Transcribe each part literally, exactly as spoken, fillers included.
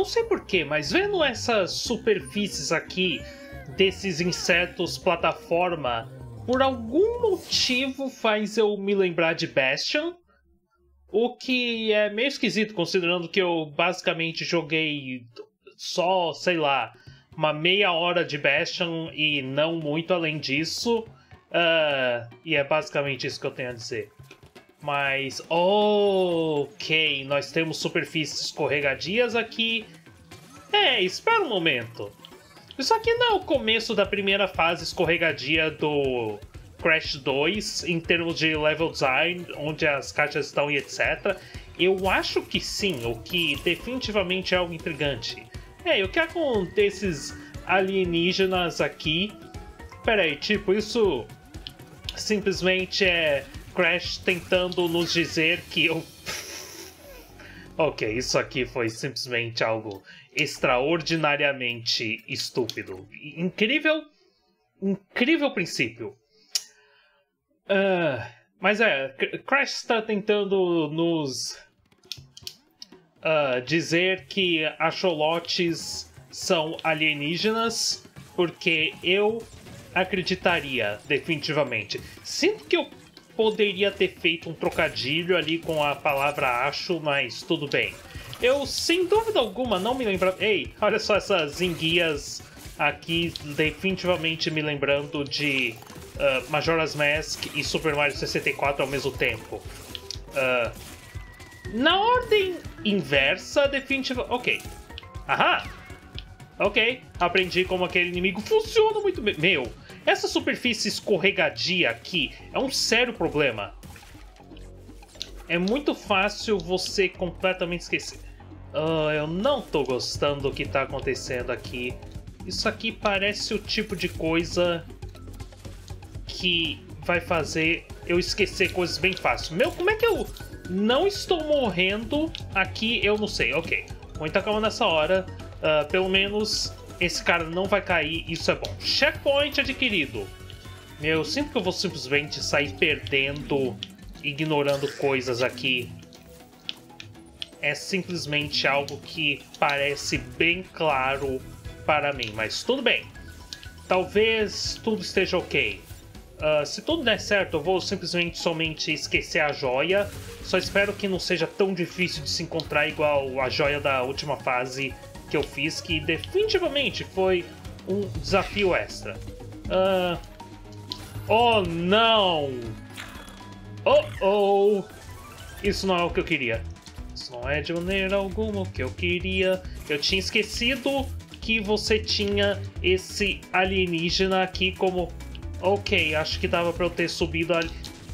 sei porquê, mas vendo essas superfícies aqui desses insetos plataforma, por algum motivo faz eu me lembrar de Bastion. O que é meio esquisito, considerando que eu basicamente joguei só, sei lá, uma meia hora de Bastion e não muito além disso. Uh, e é basicamente isso que eu tenho a dizer. Mas, ok, nós temos superfícies escorregadias aqui. É, espera um momento. Isso aqui não é o começo da primeira fase escorregadia do Crash dois, em termos de level design, onde as caixas estão e etcétera. Eu acho que sim, o que definitivamente é algo intrigante. É, o que é com desses alienígenas aqui? Pera aí, tipo, isso simplesmente é Crash tentando nos dizer que eu... Ok, isso aqui foi simplesmente algo extraordinariamente estúpido. Incrível, incrível princípio. Uh, mas é, Crash está tentando nos uh, dizer que axolotes são alienígenas, porque eu acreditaria definitivamente. Sinto que eu poderia ter feito um trocadilho ali com a palavra acho, mas tudo bem. Eu, sem dúvida alguma, não me lembro... Ei, olha só essas enguias aqui, definitivamente me lembrando de uh, Majora's Mask e Super Mario sessenta e quatro ao mesmo tempo. Uh, na ordem inversa, definitivamente... Ok. Aham! Ok, aprendi como aquele inimigo funciona muito bem. Meu, essa superfície escorregadia aqui é um sério problema. É muito fácil você completamente esquecer. Uh, eu não tô gostando do que tá acontecendo aqui. Isso aqui parece o tipo de coisa que vai fazer eu esquecer coisas bem fácil. Meu, como é que eu não estou morrendo aqui? Eu não sei. Ok, muita calma nessa hora. Uh, pelo menos esse cara não vai cair, isso é bom. Checkpoint adquirido. Meu, eu sinto que eu vou simplesmente sair perdendo, ignorando coisas aqui. É simplesmente algo que parece bem claro para mim, mas tudo bem. Talvez tudo esteja ok. Uh, se tudo der certo, eu vou simplesmente somente esquecer a joia. Só espero que não seja tão difícil de se encontrar igual a joia da última fase que eu fiz, que definitivamente foi um desafio extra. Uh... Oh, não! Oh, oh! Isso não é o que eu queria. Isso não é de maneira alguma o que eu queria. Eu tinha esquecido que você tinha esse alienígena aqui como... Ok, acho que dava pra eu ter subido ali.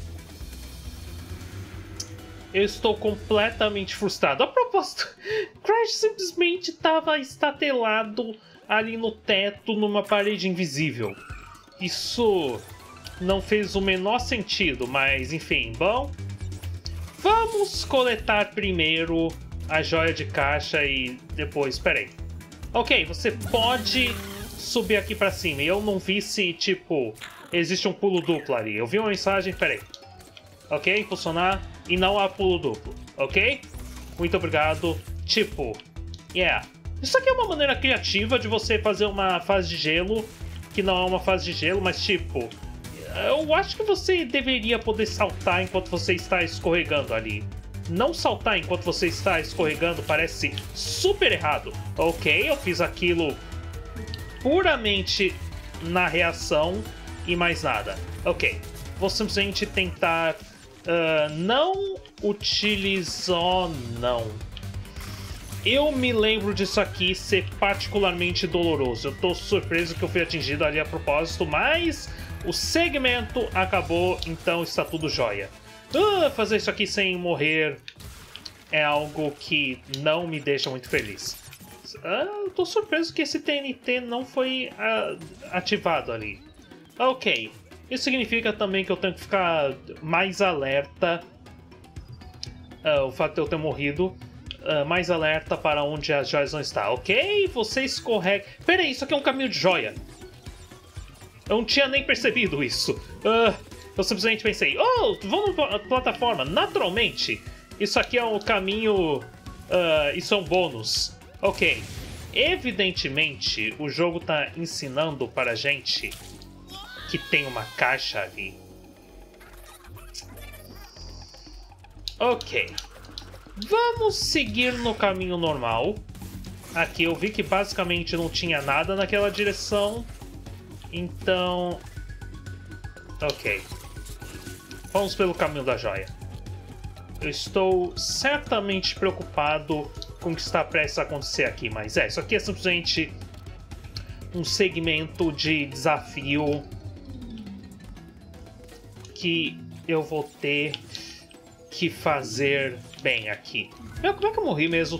Eu estou completamente frustrado. A propósito, Crash simplesmente estava estatelado ali no teto, numa parede invisível. Isso não fez o menor sentido, mas enfim, bom. Vamos coletar primeiro a joia de caixa e depois... Peraí. Ok, você pode subir aqui pra cima. E eu não vi se, tipo, existe um pulo duplo ali. Eu vi uma mensagem, peraí. Ok, funcionar. E não há pulo duplo, ok? Muito obrigado. Tipo, yeah. Isso aqui é uma maneira criativa de você fazer uma fase de gelo, que não é uma fase de gelo, mas tipo... Eu acho que você deveria poder saltar enquanto você está escorregando ali. Não saltar enquanto você está escorregando parece super errado. Ok, eu fiz aquilo puramente na reação e mais nada. Ok, vou simplesmente tentar... Uh, não utilizou, não. Eu me lembro disso aqui ser particularmente doloroso. Eu tô surpreso que eu fui atingido ali a propósito, mas o segmento acabou, então está tudo jóia. Uh, fazer isso aqui sem morrer é algo que não me deixa muito feliz. Uh, eu tô surpreso que esse T N T não foi uh, ativado ali. Ok. Isso significa também que eu tenho que ficar mais alerta. Uh, o fato de eu ter morrido. Uh, mais alerta para onde as joias não estão. Ok, você escorrega. Pera aí, isso aqui é um caminho de joia. Eu não tinha nem percebido isso. Uh, eu simplesmente pensei, oh, vamos na plataforma. Naturalmente, isso aqui é um caminho... Uh, isso é um bônus. Ok. Evidentemente, o jogo tá ensinando para gente que tem uma caixa ali. Ok. Vamos seguir no caminho normal. Aqui eu vi que basicamente não tinha nada naquela direção. Então... Ok. Vamos pelo caminho da joia. Eu estou certamente preocupado com o que está prestes a acontecer aqui, mas é, isso aqui é simplesmente um segmento de desafio que eu vou ter que fazer bem aqui. Eu, como é que eu morri mesmo?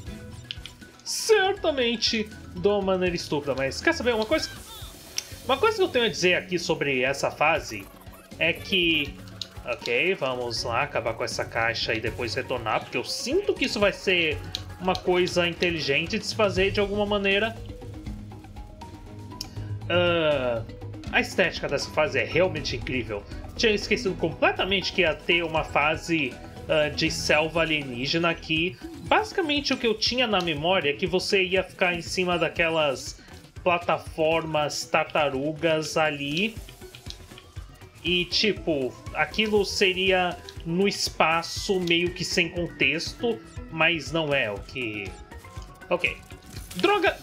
Certamente de uma maneira estúpida, mas quer saber uma coisa? Uma coisa que eu tenho a dizer aqui sobre essa fase é que... Ok, vamos lá acabar com essa caixa e depois retornar, porque eu sinto que isso vai ser uma coisa inteligente de se fazer de alguma maneira. Uh, a estética dessa fase é realmente incrível. Tinha esquecido completamente que ia ter uma fase uh, de selva alienígena aqui. Basicamente o que eu tinha na memória é que você ia ficar em cima daquelas plataformas tartarugas ali. E, tipo, aquilo seria no espaço meio que sem contexto, mas não é o que... Ok. Droga!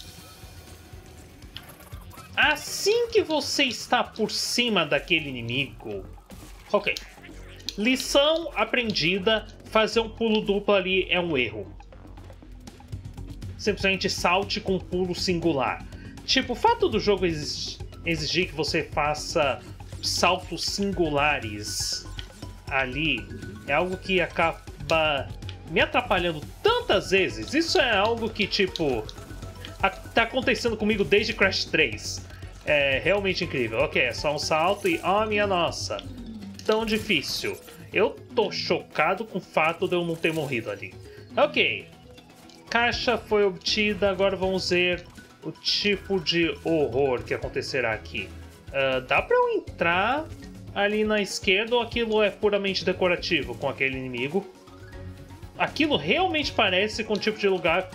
Assim que você está por cima daquele inimigo... Ok. Lição aprendida, fazer um pulo duplo ali é um erro. Simplesmente salte com um pulo singular. Tipo, o fato do jogo exigir que você faça saltos singulares ali é algo que acaba me atrapalhando tantas vezes. Isso é algo que, tipo, tá acontecendo comigo desde Crash três. É realmente incrível. Ok, é só um salto e... Oh, minha nossa. Tão difícil. Eu tô chocado com o fato de eu não ter morrido ali. Ok. Caixa foi obtida. Agora vamos ver o tipo de horror que acontecerá aqui. Uh, dá pra eu entrar ali na esquerda ou aquilo é puramente decorativo com aquele inimigo? Aquilo realmente parece com o tipo de lugar...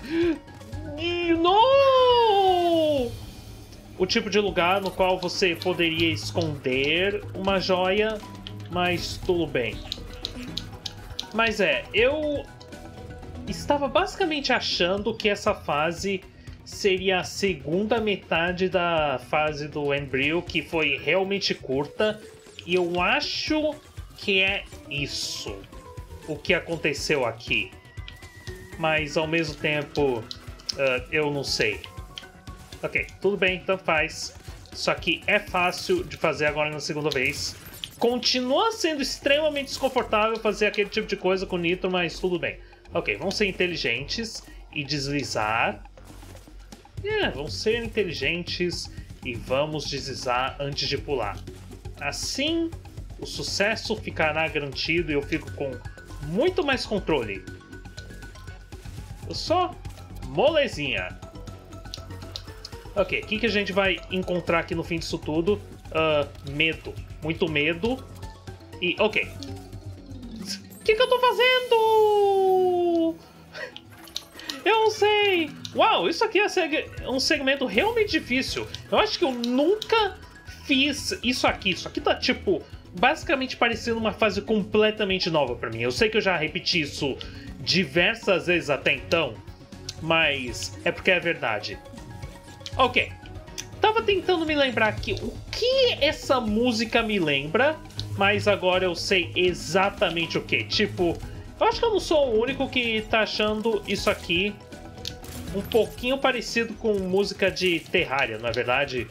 Não! O tipo de lugar no qual você poderia esconder uma joia, mas tudo bem. Mas é, eu estava basicamente achando que essa fase seria a segunda metade da fase do Embryo, que foi realmente curta, e eu acho que é isso o que aconteceu aqui. Mas ao mesmo tempo, uh, eu não sei. Ok, tudo bem, então faz. Isso aqui é fácil de fazer agora na segunda vez. Continua sendo extremamente desconfortável fazer aquele tipo de coisa com o Nitro, mas tudo bem. Ok, vamos ser inteligentes e deslizar. É, vamos ser inteligentes e vamos deslizar antes de pular. Assim, o sucesso ficará garantido e eu fico com muito mais controle. Eu só molezinha. Ok, o que, que a gente vai encontrar aqui no fim disso tudo? Uh, medo. Muito medo. E, ok. O que, que eu tô fazendo? Eu não sei. Uau, isso aqui é um segmento realmente difícil. Eu acho que eu nunca fiz isso aqui. Isso aqui tá, tipo, basicamente parecendo uma fase completamente nova pra mim. Eu sei que eu já repeti isso diversas vezes até então, mas é porque é verdade. Ok. Tava tentando me lembrar aqui o que essa música me lembra, mas agora eu sei exatamente o que. Tipo, eu acho que eu não sou o único que tá achando isso aqui um pouquinho parecido com música de Terraria, não é verdade?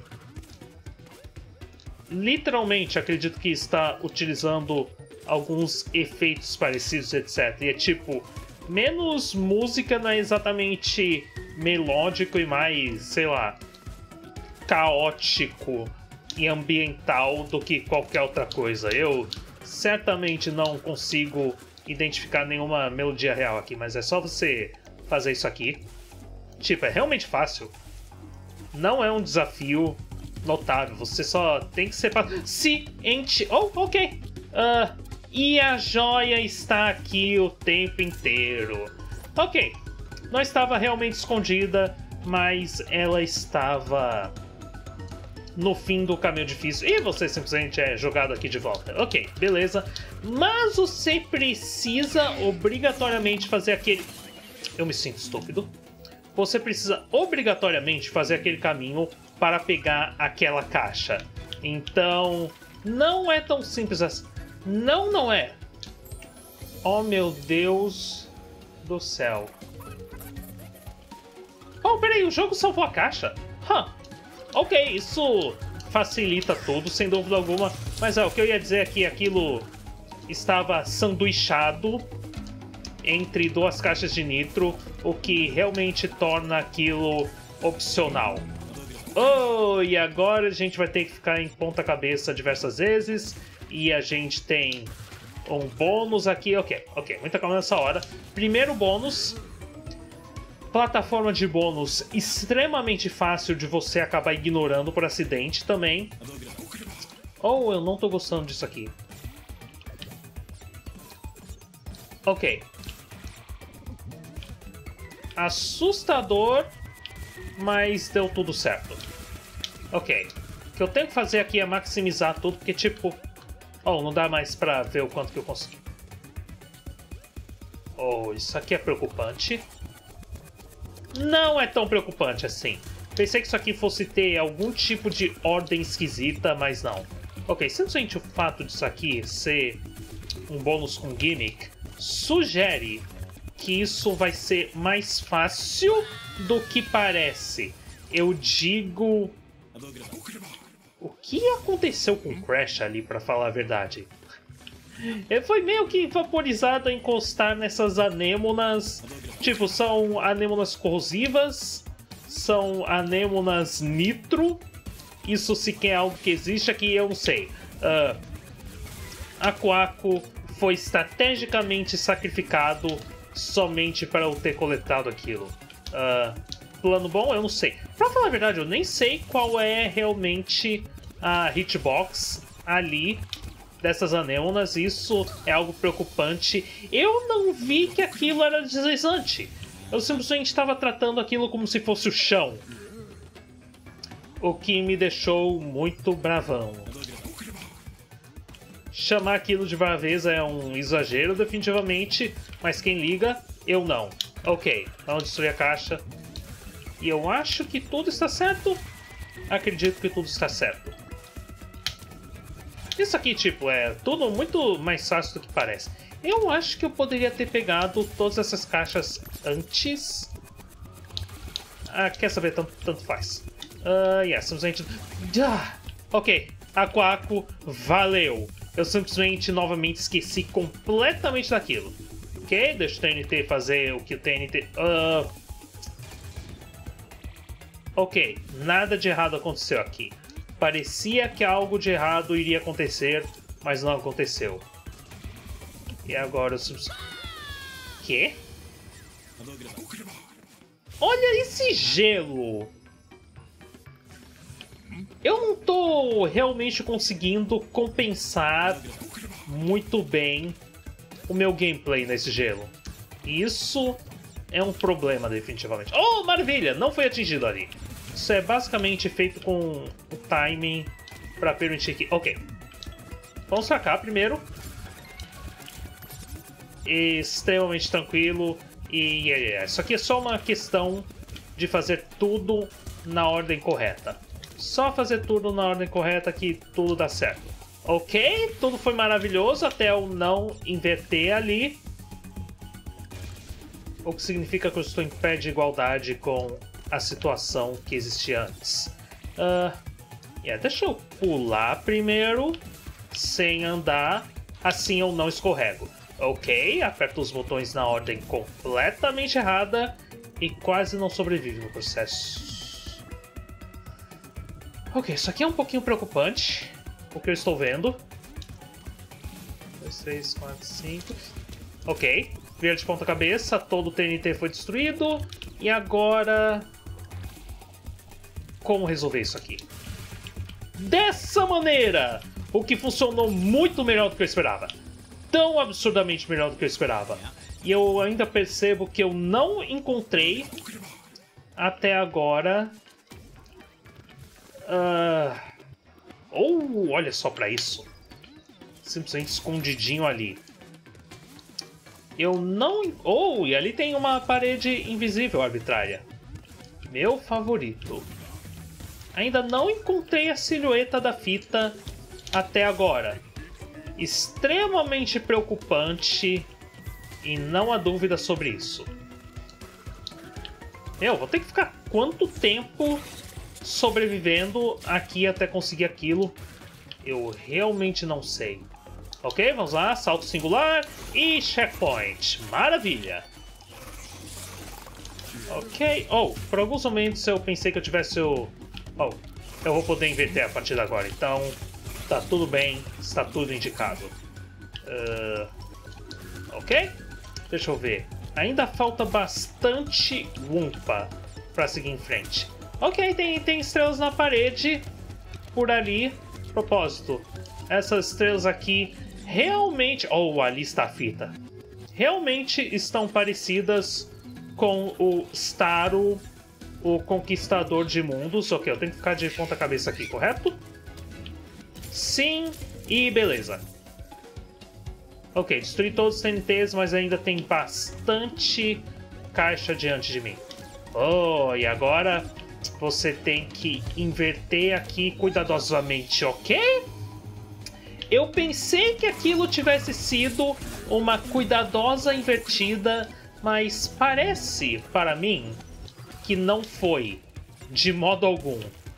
Literalmente, acredito que está utilizando alguns efeitos parecidos, etcétera. E é tipo, menos música, não é exatamente melódico e mais, sei lá, caótico e ambiental do que qualquer outra coisa. Eu certamente não consigo identificar nenhuma melodia real aqui, mas é só você fazer isso aqui. Tipo, é realmente fácil. Não é um desafio notável. Você só tem que ser ciente. Oh, ok. Uh, e a joia está aqui o tempo inteiro. Ok. não estava realmente escondida, mas ela estava no fim do caminho difícil. E você simplesmente é jogado aqui de volta. Ok, beleza. Mas você precisa obrigatoriamente fazer aquele... Eu me sinto estúpido. Você precisa obrigatoriamente fazer aquele caminho para pegar aquela caixa. Então, não é tão simples assim. Não, não é. Oh, meu Deus do céu. Oh, peraí, o jogo salvou a caixa? Huh. Ok, isso facilita tudo, sem dúvida alguma. Mas é, o que eu ia dizer é que aquilo estava sanduichado entre duas caixas de nitro, o que realmente torna aquilo opcional. Oh, e agora a gente vai ter que ficar em ponta cabeça diversas vezes. E a gente tem um bônus aqui. Ok, ok, muita calma nessa hora. Primeiro bônus. Plataforma de bônus extremamente fácil de você acabar ignorando por acidente também. Oh, eu não tô gostando disso aqui. Ok. Assustador, mas deu tudo certo. Ok. O que eu tenho que fazer aqui é maximizar tudo, porque tipo... Oh, não dá mais pra ver o quanto que eu consegui. Oh, isso aqui é preocupante. Não é tão preocupante assim. Pensei que isso aqui fosse ter algum tipo de ordem esquisita, mas não. Ok, simplesmente o fato disso aqui ser um bônus com gimmick sugere que isso vai ser mais fácil do que parece. Eu digo... O que aconteceu com o Crash ali, pra falar a verdade? Ele foi meio que vaporizado a encostar nessas anêmonas. Tipo, são anêmonas corrosivas, são anêmonas nitro. Isso sequer é algo que existe aqui, eu não sei. Uh, a Quaco foi estrategicamente sacrificado somente para eu ter coletado aquilo. Uh, plano bom? Eu não sei. Pra falar a verdade, eu nem sei qual é realmente a hitbox ali dessas anêmonas. Isso é algo preocupante. Eu não vi que aquilo era deslizante. Eu simplesmente estava tratando aquilo como se fosse o chão. O que me deixou muito bravão. Chamar aquilo de braveza é um exagero, definitivamente. Mas quem liga, eu não. Ok, vamos destruir a caixa. E eu acho que tudo está certo. Acredito que tudo está certo. Isso aqui, tipo, é tudo muito mais fácil do que parece. Eu acho que eu poderia ter pegado todas essas caixas antes. Ah, quer saber? Tanto, tanto faz. Uh, yeah, simplesmente... Ah, ok, a Quaco, valeu. Eu simplesmente, novamente, esqueci completamente daquilo. Ok, deixa o T N T fazer o que o T N T... Uh... Ok, nada de errado aconteceu aqui. Parecia que algo de errado iria acontecer, mas não aconteceu. E agora eu... Quê? Olha esse gelo! Eu não tô realmente conseguindo compensar muito bem o meu gameplay nesse gelo. Isso é um problema, definitivamente. Oh, maravilha! Não foi atingido ali. Isso é basicamente feito com o timing para permitir que... Ok. Vamos pra cá primeiro. Extremamente tranquilo. E yeah, yeah. Isso aqui é só uma questão de fazer tudo na ordem correta. Só fazer tudo na ordem correta que tudo dá certo. Ok, tudo foi maravilhoso até eu não inverter ali. O que significa que eu estou em pé de igualdade com a situação que existia antes. Uh, yeah, deixa eu pular primeiro, sem andar, assim eu não escorrego. Ok, aperto os botões na ordem completamente errada e quase não sobrevive no processo. Ok, isso aqui é um pouquinho preocupante, o que eu estou vendo. dois, três, quatro, cinco... Ok, vira de ponta cabeça, todo o T N T foi destruído. E agora... Como resolver isso aqui? Dessa maneira! O que funcionou muito melhor do que eu esperava. Tão absurdamente melhor do que eu esperava. E eu ainda percebo que eu não encontrei até agora... Uh... Oh, olha só pra isso. Simplesmente escondidinho ali. Eu não... Oh, e ali tem uma parede invisível arbitrária. Meu favorito. Ainda não encontrei a silhueta da fita até agora. Extremamente preocupante e não há dúvida sobre isso. Eu vou ter que ficar quanto tempo sobrevivendo aqui até conseguir aquilo? Eu realmente não sei. Ok, vamos lá, salto singular e checkpoint. Maravilha! Ok, oh, por alguns momentos eu pensei que eu tivesse o... Oh, eu vou poder inverter a partir de agora, então tá tudo bem, está tudo indicado. Uh, ok, deixa eu ver. Ainda falta bastante Wumpa pra seguir em frente. Ok, tem, tem estrelas na parede por ali. Propósito, essas estrelas aqui realmente... Oh, ali está a fita. Realmente estão parecidas com o Starro, o Conquistador de Mundos. Ok, eu tenho que ficar de ponta cabeça aqui, correto? Sim, e beleza. Ok, destruí todos os T N Ts, mas ainda tem bastante caixa diante de mim. Oh, e agora você tem que inverter aqui cuidadosamente, ok? Eu pensei que aquilo tivesse sido uma cuidadosa invertida, mas parece, para mim, que não foi, de modo algum.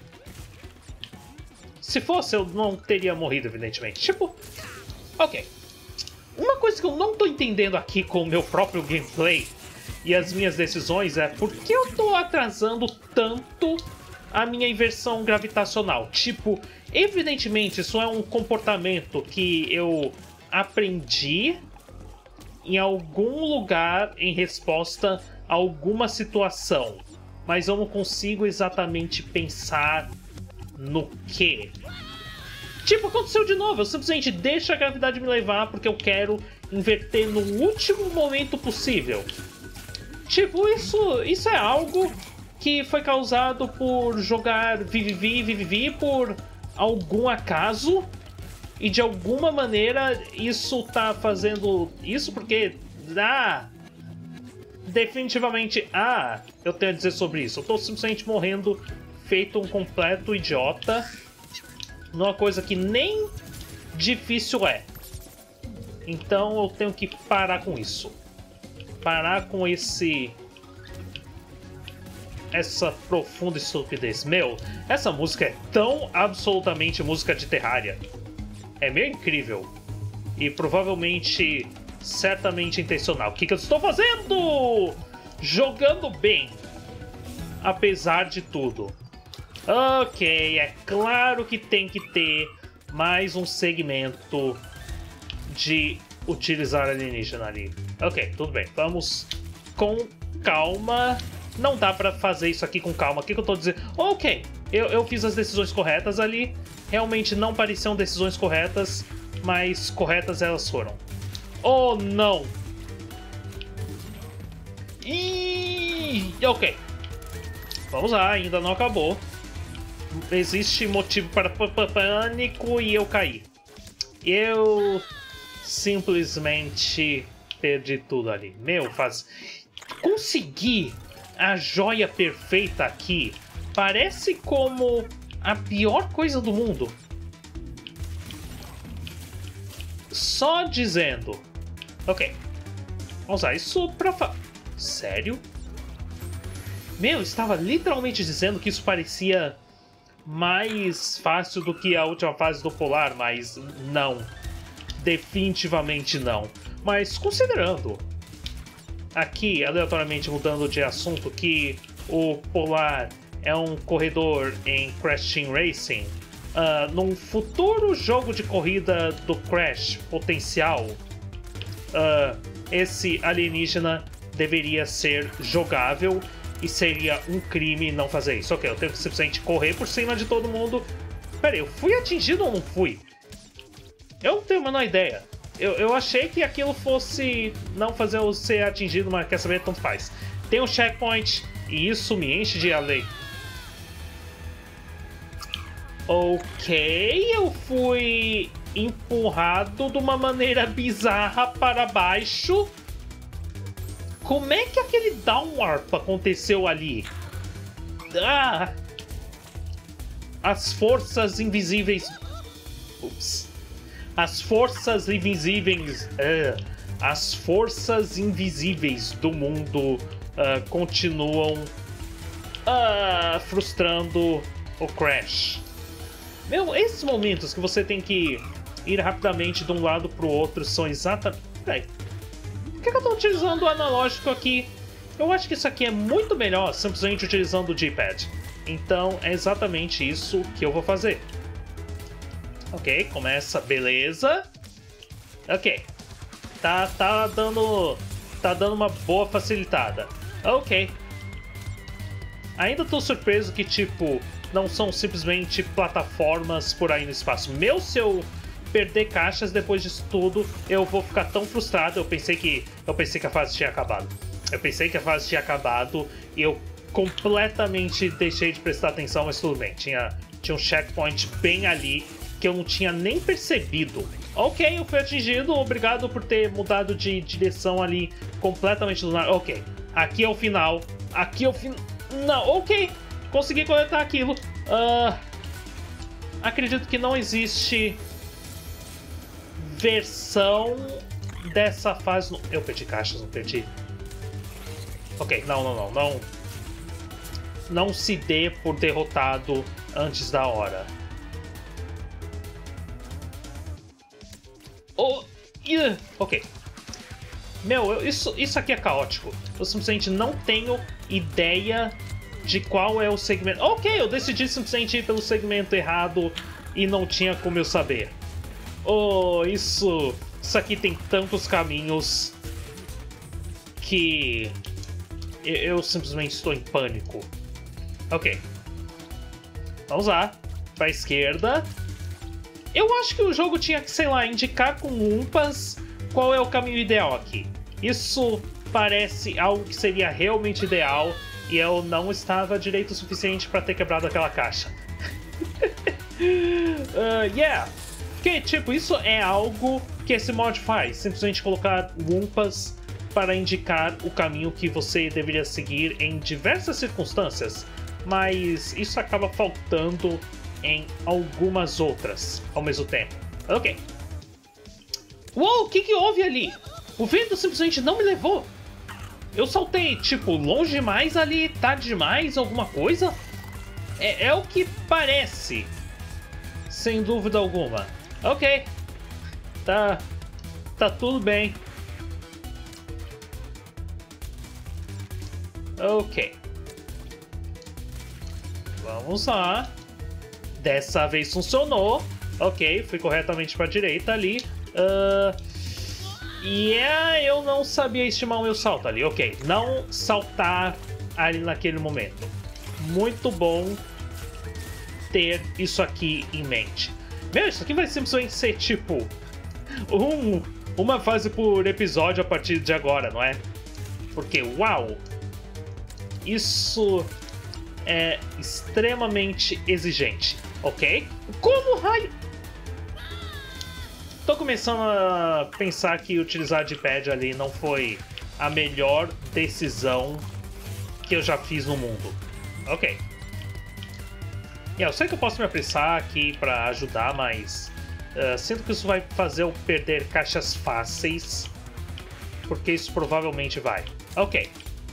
Se fosse, eu não teria morrido, evidentemente. Tipo, ok. Uma coisa que eu não tô entendendo aqui com o meu próprio gameplay e as minhas decisões é por que eu tô atrasando tanto a minha inversão gravitacional. Tipo, evidentemente isso é um comportamento que eu aprendi em algum lugar em resposta a alguma situação, mas eu não consigo exatamente pensar no que. Tipo, aconteceu de novo, eu simplesmente deixo a gravidade me levar porque eu quero inverter no último momento possível. Tipo, isso, isso é algo que foi causado por jogar Vivivi Vivivi por algum acaso. E de alguma maneira isso tá fazendo isso porque... Ah, definitivamente, ah, eu tenho a dizer sobre isso. Eu tô simplesmente morrendo feito um completo idiota numa coisa que nem difícil é. Então eu tenho que parar com isso. Parar com esse... Essa profunda estupidez. Meu, essa música é tão absolutamente música de Terraria. É meio incrível. E provavelmente, certamente intencional. O que, que eu estou fazendo? Jogando bem. Apesar de tudo. Ok, é claro que tem que ter mais um segmento de utilizar alienígena ali. Ok, tudo bem. Vamos com calma. Não dá pra fazer isso aqui com calma. O que, que eu tô dizendo? Ok, eu, eu fiz as decisões corretas ali. Realmente não pareciam decisões corretas, mas corretas elas foram. Oh, não! E ok. Vamos lá, ainda não acabou. Existe motivo para pânico e eu caí. Eu simplesmente perdi tudo ali. Meu, faz... Consegui a joia perfeita aqui. Parece como a pior coisa do mundo. Só dizendo. Ok. Vamos usar isso pra... Fa... Sério? Meu, estava literalmente dizendo que isso parecia mais fácil do que a última fase do Polar, mas não. Definitivamente não. Mas considerando, aqui, aleatoriamente mudando de assunto, que o Polar é um corredor em Crash Team Racing, uh, num futuro jogo de corrida do Crash potencial, uh, esse alienígena deveria ser jogável. E seria um crime não fazer isso. Ok, eu tenho que simplesmente correr por cima de todo mundo. Pera aí, eu fui atingido ou não fui? Eu não tenho a menor ideia. Eu, eu achei que aquilo fosse não fazer eu ser atingido, mas quer saber, tanto faz. Tem um checkpoint e isso me enche de alegria. Ok, eu fui empurrado de uma maneira bizarra para baixo. Como é que aquele downwarp aconteceu ali? Ah! As forças invisíveis... Ups. As forças invisíveis... Uh, as forças invisíveis do mundo uh, continuam uh, frustrando o Crash. Meu, esses momentos que você tem que ir rapidamente de um lado pro outro são exatamente... Peraí. Por que eu tô utilizando o analógico aqui? Eu acho que isso aqui é muito melhor simplesmente utilizando o D-pad. Então é exatamente isso que eu vou fazer. Ok, começa, beleza. Ok. Tá, tá dando... Tá dando uma boa facilitada. Ok. Ainda tô surpreso que, tipo, não são simplesmente plataformas por aí no espaço. Meu, se eu perder caixas depois disso tudo, eu vou ficar tão frustrado. Eu pensei que, eu pensei que a fase tinha acabado. Eu pensei que a fase tinha acabado e eu completamente deixei de prestar atenção, mas tudo bem. Tinha, tinha um checkpoint bem ali que eu não tinha nem percebido. Ok, eu fui atingido, obrigado por ter mudado de direção ali completamente do nada. Ok, aqui é o final, aqui é o final... Não, ok, consegui coletar aquilo. Uh, acredito que não existe versão dessa fase... No... Eu perdi caixas, não perdi. Ok, não, não, não, não. Não se dê por derrotado antes da hora. Oh, yeah. Ok. Meu, eu, isso, isso aqui é caótico. Eu simplesmente não tenho ideia de qual é o segmento. Ok, eu decidi simplesmente ir pelo segmento errado e não tinha como eu saber. Oh, isso... Isso aqui tem tantos caminhos que eu, eu simplesmente estou em pânico. Ok. Vamos lá. Pra esquerda. Eu acho que o jogo tinha que, sei lá, indicar com umpas qual é o caminho ideal aqui. Isso parece algo que seria realmente ideal e eu não estava direito o suficiente para ter quebrado aquela caixa. uh, yeah. Que, tipo, isso é algo que esse mod faz. Simplesmente colocar umpas para indicar o caminho que você deveria seguir em diversas circunstâncias. Mas isso acaba faltando em algumas outras ao mesmo tempo. Ok. Uou, o que que houve ali? O vento simplesmente não me levou. Eu saltei, tipo, longe demais ali, tarde demais, alguma coisa? É, é o que parece. Sem dúvida alguma. Ok. Tá. Tá tudo bem. Ok. Vamos lá. Dessa vez funcionou. Ok, fui corretamente para a direita ali. Uh, e yeah, eu não sabia estimar o meu salto ali. Ok, não saltar ali naquele momento. Muito bom ter isso aqui em mente. Meu, isso aqui vai simplesmente ser tipo um, uma fase por episódio a partir de agora, não é? Porque, uau! Isso é extremamente exigente. Ok? Como raio? Tô começando a pensar que utilizar D-pad ali não foi a melhor decisão que eu já fiz no mundo. Ok. Yeah, eu sei que eu posso me apressar aqui pra ajudar, mas uh, sinto que isso vai fazer eu perder caixas fáceis, porque isso provavelmente vai. Ok.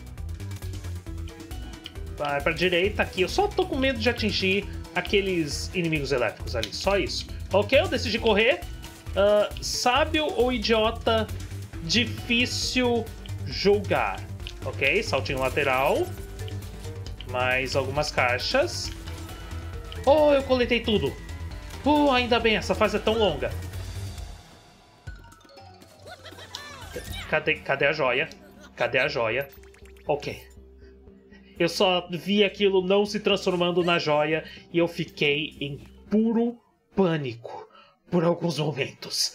Vai pra direita aqui. Eu só tô com medo de atingir aqueles inimigos elétricos ali, só isso. Ok, eu decidi correr. Uh, sábio ou idiota, difícil julgar. Ok, saltinho lateral. Mais algumas caixas. Oh, eu coletei tudo. Oh, ainda bem, essa fase é tão longa. Cadê, cadê a joia? Cadê a joia? Ok. Eu só vi aquilo não se transformando na joia e eu fiquei em puro pânico. por alguns momentos.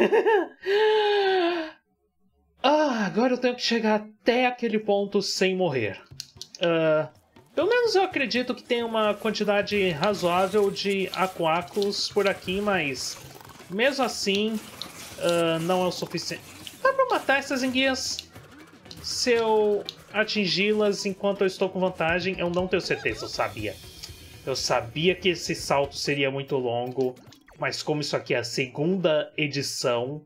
Ah, agora eu tenho que chegar até aquele ponto sem morrer. Uh, pelo menos eu acredito que tem uma quantidade razoável de Aku-Akus por aqui, mas mesmo assim uh, não é o suficiente. Dá pra matar essas enguias se eu atingi-las enquanto eu estou com vantagem? Eu não tenho certeza, eu sabia. Eu sabia que esse salto seria muito longo, mas como isso aqui é a segunda edição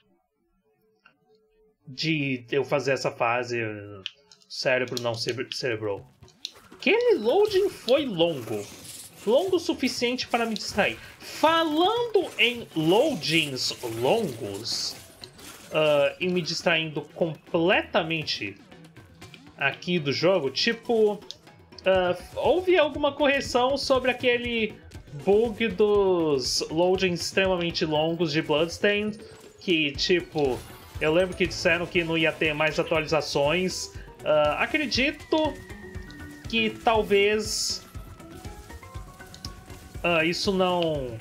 de eu fazer essa fase, o cérebro não celebrou. Aquele loading foi longo. Longo o suficiente para me distrair. Falando em loadings longos, uh, e me distraindo completamente aqui do jogo, tipo, uh, houve alguma correção sobre aquele bug dos loadings extremamente longos de Bloodstained, que, tipo, eu lembro que disseram que não ia ter mais atualizações. Uh, acredito que talvez uh, isso não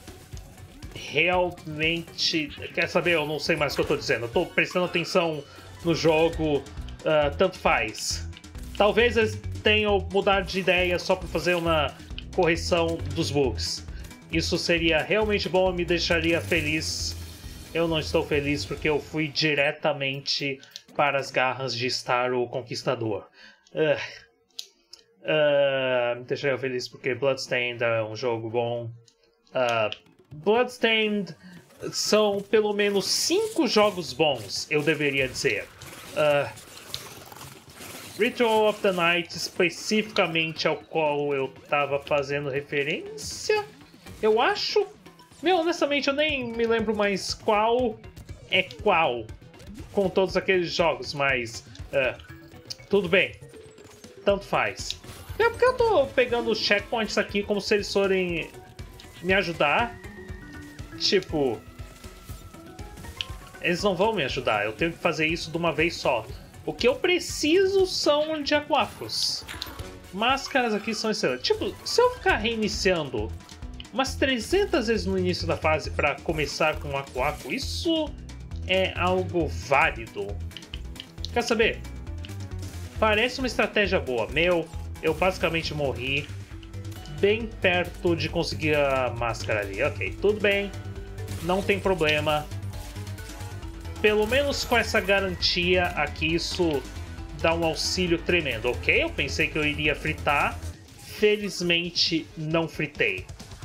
realmente... Quer saber? Eu não sei mais o que eu tô dizendo. Eu tô prestando atenção no jogo, uh, tanto faz. Talvez eles tenham mudado de ideia só para fazer uma correção dos bugs. Isso seria realmente bom e me deixaria feliz. Eu não estou feliz porque eu fui diretamente para as garras de Star o Conquistador. Uh, uh, me deixaria feliz porque Bloodstained é um jogo bom. Uh, Bloodstained são pelo menos cinco jogos bons, eu deveria dizer. Uh, Ritual of the Night, especificamente ao qual eu estava fazendo referência, eu acho. Meu, honestamente, eu nem me lembro mais qual é qual com todos aqueles jogos, mas uh, tudo bem, tanto faz. É porque eu tô pegando os checkpoints aqui como se eles forem me ajudar. Tipo, eles não vão me ajudar, eu tenho que fazer isso de uma vez só. O que eu preciso são de Aku-Akus. Máscaras aqui são excelentes. Tipo, se eu ficar reiniciando umas trezentas vezes no início da fase para começar com um Aku-Aku, isso é algo válido. Quer saber? Parece uma estratégia boa. Meu, eu basicamente morri bem perto de conseguir a máscara ali. Ok, tudo bem. Não tem problema. Pelo menos com essa garantia aqui, isso dá um auxílio tremendo. Ok, eu pensei que eu iria fritar. Felizmente, não fritei.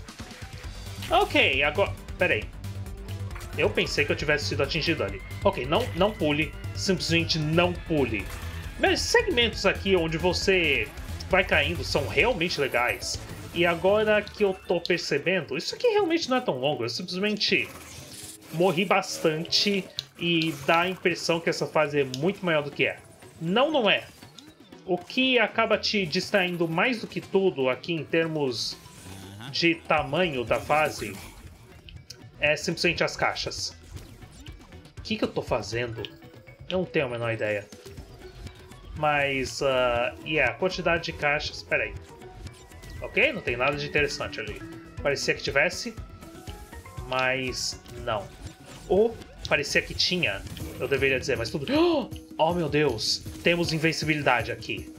Ok, agora... Peraí. Eu pensei que eu tivesse sido atingido ali. Ok, não, não pule. Simplesmente não pule. Mas segmentos aqui onde você vai caindo são realmente legais. E agora que eu tô percebendo, isso aqui realmente não é tão longo. Eu simplesmente morri bastante e dá a impressão que essa fase é muito maior do que é. Não, não é. O que acaba te distraindo mais do que tudo aqui em termos de tamanho da fase é simplesmente as caixas. O que, que eu tô fazendo? Eu não tenho a menor ideia. Mas, uh, yeah, a quantidade de caixas... Pera aí. Ok, não tem nada de interessante ali. Parecia que tivesse, mas não. Ou parecia que tinha, eu deveria dizer, mas tudo... Oh, meu Deus! Temos invencibilidade aqui.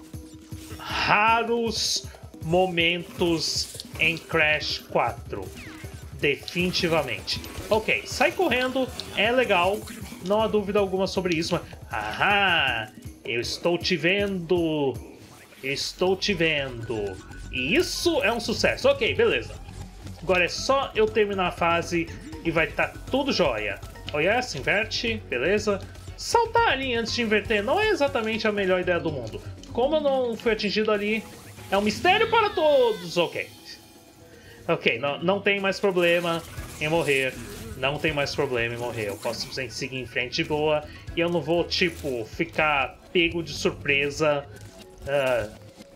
Raros momentos em Crash quatro. Definitivamente. Ok, sai correndo, é legal. Não há dúvida alguma sobre isso, mas... Ahá! Eu estou te vendo! Estou te vendo! E isso é um sucesso. Ok, beleza. Agora é só eu terminar a fase e vai estar tá tudo jóia. Olha, se inverte, beleza. Saltar ali antes de inverter não é exatamente a melhor ideia do mundo. Como eu não fui atingido ali, é um mistério para todos. Ok. Ok, não, não tem mais problema em morrer. Não tem mais problema em morrer. Eu posso simplesmente seguir em frente de boa. E eu não vou, tipo, ficar pego de surpresa uh,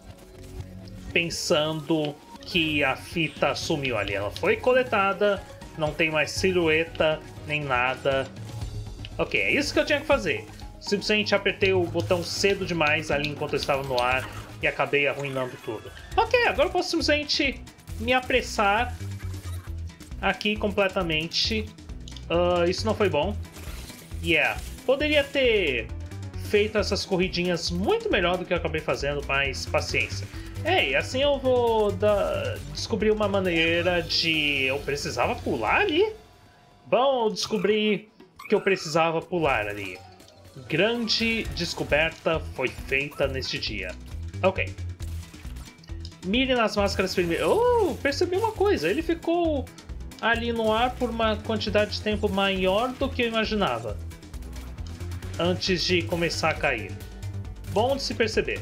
pensando que a fita sumiu ali. Ela foi coletada, não tem mais silhueta nem nada. Ok, é isso que eu tinha que fazer. Simplesmente apertei o botão cedo demais ali enquanto eu estava no ar e acabei arruinando tudo. Ok, agora eu posso simplesmente me apressar aqui completamente. Uh, isso não foi bom. Yeah. Poderia ter feito essas corridinhas muito melhor do que eu acabei fazendo, mas paciência. É, e assim eu vou da... descobrir uma maneira de... Eu precisava pular ali? Bom, eu descobri que eu precisava pular ali. Grande descoberta foi feita neste dia. Ok. Mire nas máscaras primeiro. Oh, percebi uma coisa. Ele ficou ali no ar por uma quantidade de tempo maior do que eu imaginava. Antes de começar a cair. Bom de se perceber.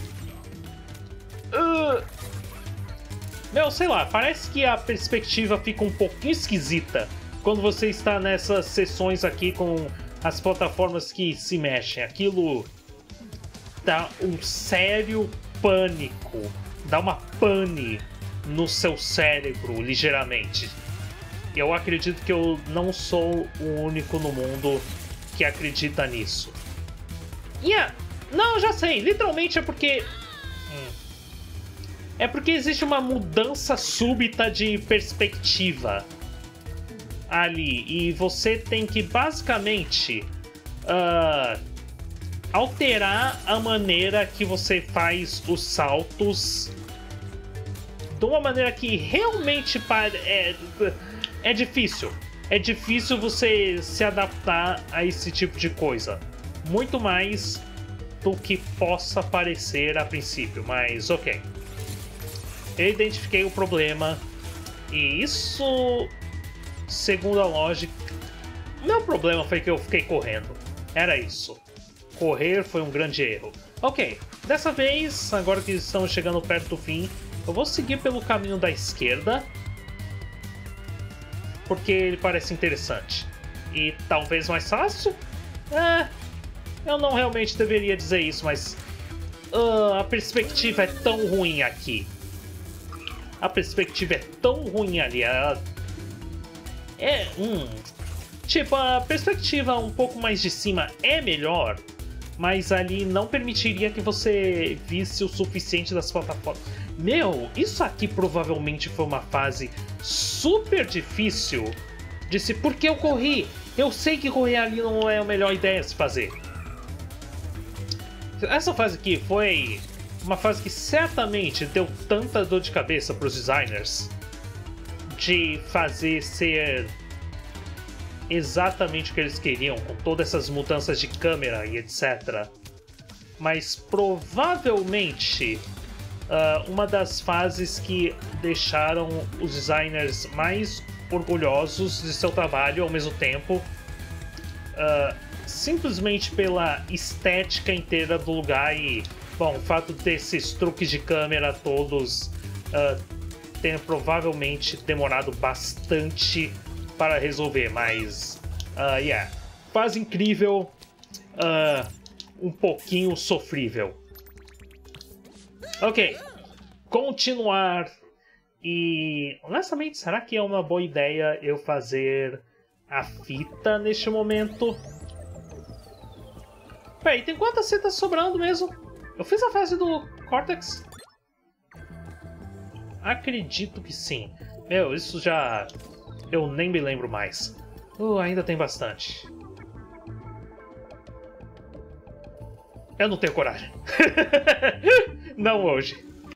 Uh... Meu, sei lá, parece que a perspectiva fica um pouquinho esquisita quando você está nessas sessões aqui com as plataformas que se mexem. Aquilo dá um sério pânico. Dá uma pane no seu cérebro, ligeiramente. Eu acredito que eu não sou o único no mundo que acredita nisso. Yeah. Não, já sei. Literalmente é porque... Hum. É porque existe uma mudança súbita de perspectiva ali. E você tem que, basicamente, uh, alterar a maneira que você faz os saltos de uma maneira que realmente é, é difícil. É difícil você se adaptar a esse tipo de coisa. Muito mais do que possa parecer a princípio, mas ok. Eu identifiquei o problema e isso, segundo a lógica, meu problema foi que eu fiquei correndo. Era isso. Correr foi um grande erro. Ok, dessa vez, agora que estamos chegando perto do fim, eu vou seguir pelo caminho da esquerda, porque ele parece interessante. E talvez mais fácil? É, eu não realmente deveria dizer isso, mas uh, a perspectiva é tão ruim aqui. A perspectiva é tão ruim ali. Ela... É, hum... Tipo, a perspectiva um pouco mais de cima é melhor, mas ali não permitiria que você visse o suficiente das plataformas. Meu, isso aqui provavelmente foi uma fase super difícil de se... Porque eu corri? Eu sei que correr ali não é a melhor ideia de se fazer. Essa fase aqui foi uma fase que certamente deu tanta dor de cabeça para os designers de fazer ser exatamente o que eles queriam, com todas essas mudanças de câmera e etcétera. Mas provavelmente uh, uma das fases que deixaram os designers mais orgulhosos de seu trabalho ao mesmo tempo, uh, simplesmente pela estética inteira do lugar e, bom, o fato desses truques de câmera todos uh, terem provavelmente demorado bastante para resolver, mas, uh, yeah, fase incrível, uh, um pouquinho sofrível. Ok, continuar. E, honestamente, será que é uma boa ideia eu fazer a fita neste momento? Peraí, tem quantas fitas sobrando mesmo? Eu fiz a fase do Cortex? Acredito que sim. Meu, isso já... eu nem me lembro mais. Uh, ainda tem bastante. Eu não tenho coragem. Não hoje.